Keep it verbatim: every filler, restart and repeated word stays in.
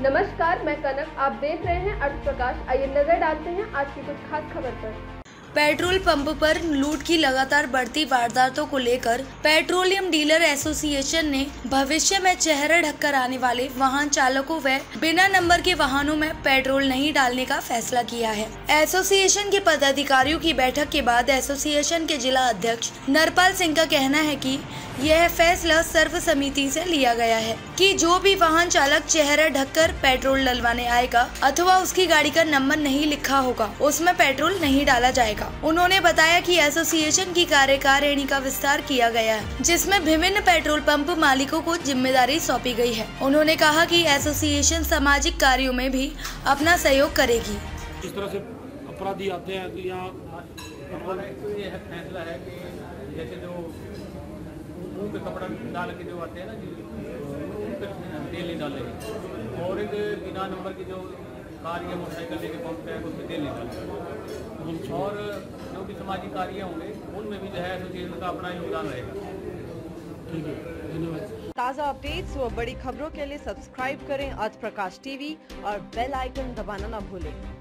नमस्कार, मैं कनक। आप देख रहे हैं अर्थ प्रकाश। आइए नजर डालते हैं आज की कुछ खास खबर पर। पेट्रोल पंप पर लूट की लगातार बढ़ती वारदातों को लेकर पेट्रोलियम डीलर एसोसिएशन ने भविष्य में चेहरा ढककर आने वाले वाहन चालकों व बिना नंबर के वाहनों में पेट्रोल नहीं डालने का फैसला किया है। एसोसिएशन के पदाधिकारियों की बैठक के बाद एसोसिएशन के जिला अध्यक्ष नरपाल सिंह का कहना है कि यह फैसला सर्वसम्मति से लिया गया है कि जो भी वाहन चालक चेहरा ढककर पेट्रोल डलवाने आएगा अथवा उसकी गाड़ी का नंबर नहीं लिखा होगा उसमें पेट्रोल नहीं डाला जाएगा। उन्होंने बताया कि एसोसिएशन की कार्यकारिणी का विस्तार किया गया है, जिसमें विभिन्न पेट्रोल पंप मालिकों को जिम्मेदारी सौंपी गई है। उन्होंने कहा कि एसोसिएशन सामाजिक कार्यों में भी अपना सहयोग करेगी। इस तरह से अपराधी आते हैं तो यहाँ ये फैसला है कि जैसे जो मुंह पे कपड़ा डाल के जो आते हैं ना जी, मुंह पे तेल नहीं डालेंगे, और एक बिना नंबर की जो कार या मोटरसाइकिल लेके पहुँचते हैं उसमें तेल नहीं डालेंगे, और जो भी सामाजिक कार्य होंगे उनमें भी जो है एसोसिएशन का अपना योगदान रहेगा। ठीक है, धन्यवाद। ताज़ा अपडेट्स व बड़ी खबरों के लिए सब्सक्राइब करें अर्थ प्रकाश टीवी और बेल आइकन दबाना न भूलें।